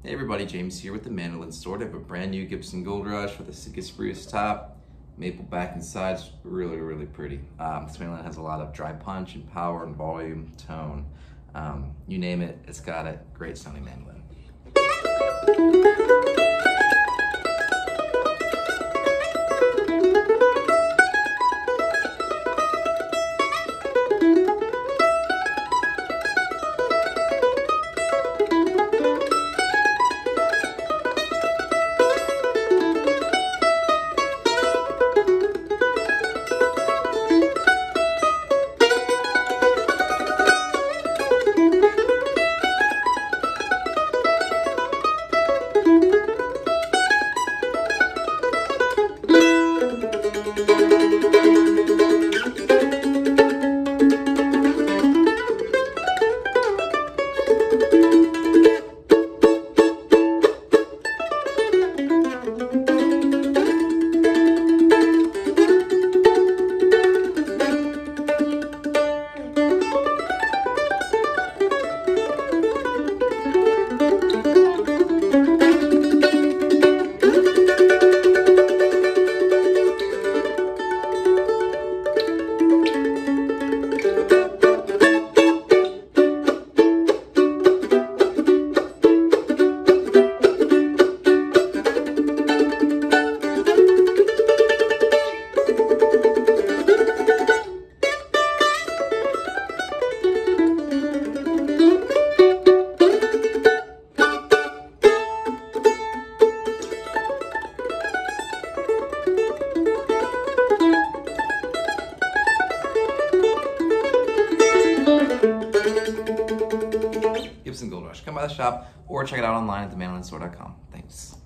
Hey everybody, James here with the mandolin store. I have a brand new Gibson Goldrush with a Sitka spruce top, maple back and sides, really pretty. This mandolin has a lot of dry punch and power and volume, tone. You name it, it's got it. Great sounding mandolin. Gibson Goldrush. Come by the shop or check it out online at themandolinstore.com. Thanks.